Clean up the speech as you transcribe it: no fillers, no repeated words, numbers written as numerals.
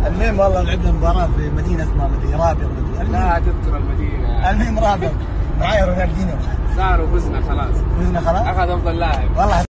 المهم والله لعبنا مباراة في مدينة اسمها رابغ. لا تذكر المدينة. المهم رابغ معايا رونالدينيو. صاروا فزنا خلاص. فزنا خلاص؟ أخذ أفضل لاعب. والله